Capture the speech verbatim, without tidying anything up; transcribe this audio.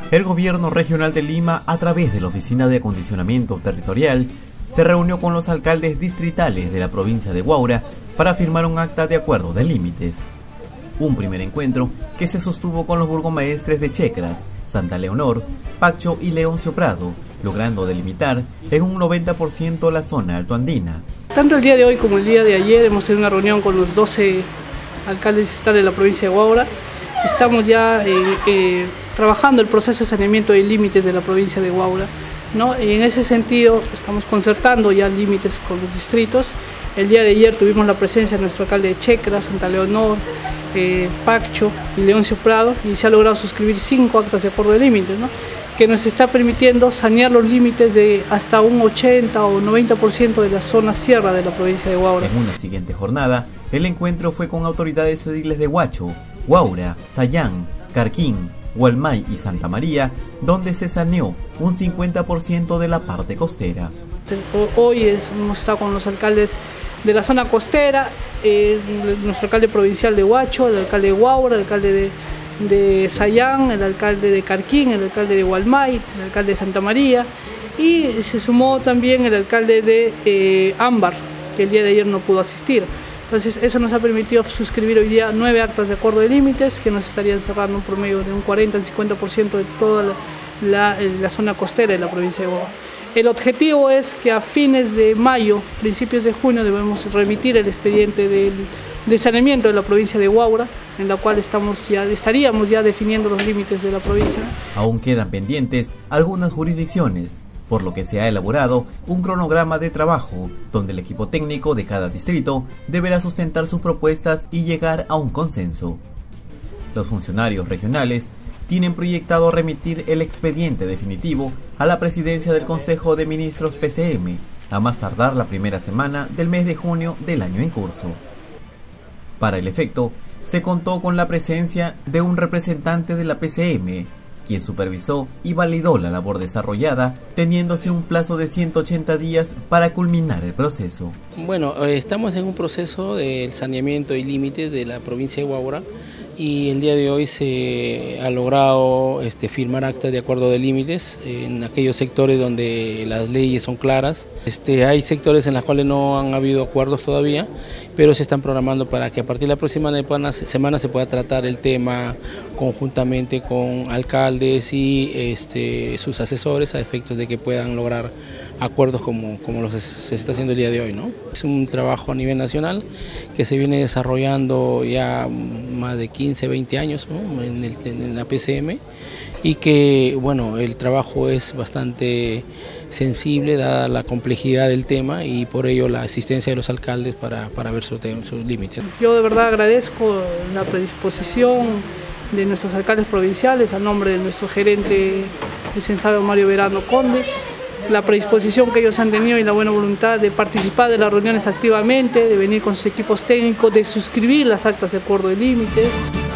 el gobierno regional de Lima, a través de la Oficina de Acondicionamiento Territorial, se reunió con los alcaldes distritales de la provincia de Huaura para firmar un acta de acuerdo de límites. Un primer encuentro que se sostuvo con los burgomaestres de Checras, Santa Leonor, Pacho y Leoncio Prado, logrando delimitar en un noventa por ciento la zona altoandina. Tanto el día de hoy como el día de ayer hemos tenido una reunión con los doce alcaldes distritales de la provincia de Huaura. Estamos ya eh, eh, trabajando el proceso de saneamiento de límites de la provincia de Huaura, ¿no? Y en ese sentido estamos concertando ya límites con los distritos. El día de ayer tuvimos la presencia de nuestro alcalde de Checras, Santa Leonor, eh, Pacho y Leoncio Prado, y se ha logrado suscribir cinco actas de acuerdo de límites, ¿no?, que nos está permitiendo sanear los límites de hasta un ochenta o noventa por ciento de la zona sierra de la provincia de Huaura. En una siguiente jornada, el encuentro fue con autoridades ediles de Huacho, Huaura, Sayán, Carquín, Hualmay y Santa María, donde se saneó un cincuenta por ciento de la parte costera. Hoy es, hemos estado con los alcaldes de la zona costera, eh, nuestro alcalde provincial de Huacho, el alcalde de Huaura, el alcalde de de Sayán, el alcalde de Carquín, el alcalde de Hualmay, el alcalde de Santa María, y se sumó también el alcalde de eh, Ámbar, que el día de ayer no pudo asistir. Entonces eso nos ha permitido suscribir hoy día nueve actas de acuerdo de límites que nos estarían cerrando un promedio de un cuarenta al cincuenta por ciento de toda la, la, la zona costera de la provincia de Huaura. El objetivo es que a fines de mayo, principios de junio, debemos remitir el expediente del de saneamiento de la provincia de Huaura, en la cual estamos ya, estaríamos ya definiendo los límites de la provincia. Aún quedan pendientes algunas jurisdicciones, por lo que se ha elaborado un cronograma de trabajo, donde el equipo técnico de cada distrito deberá sustentar sus propuestas y llegar a un consenso. Los funcionarios regionales tienen proyectado remitir el expediente definitivo a la presidencia del Consejo de Ministros P C M, a más tardar la primera semana del mes de junio del año en curso. Para el efecto, se contó con la presencia de un representante de la P C M, quien supervisó y validó la labor desarrollada, teniéndose un plazo de ciento ochenta días para culminar el proceso. Bueno, estamos en un proceso del saneamiento y límites de la provincia de Huaura, y el día de hoy se ha logrado este, firmar actas de acuerdo de límites en aquellos sectores donde las leyes son claras. Este, hay sectores en los cuales no han habido acuerdos todavía, pero se están programando para que a partir de la próxima semana se pueda tratar el tema conjuntamente con alcaldes y este, sus asesores, a efectos de que puedan lograr acuerdos como, como los se está haciendo el día de hoy, ¿no? Es un trabajo a nivel nacional que se viene desarrollando ya más de quince, veinte años, ¿no?, en, el, en la P C M, y que bueno, el trabajo es bastante sensible dada la complejidad del tema, y por ello la asistencia de los alcaldes para, para ver sus, sus límites. Yo de verdad agradezco la predisposición de nuestros alcaldes provinciales, a nombre de nuestro gerente licenciado Mario Verano Conde, la predisposición que ellos han tenido y la buena voluntad de participar de las reuniones activamente, de venir con sus equipos técnicos, de suscribir las actas de acuerdo de límites.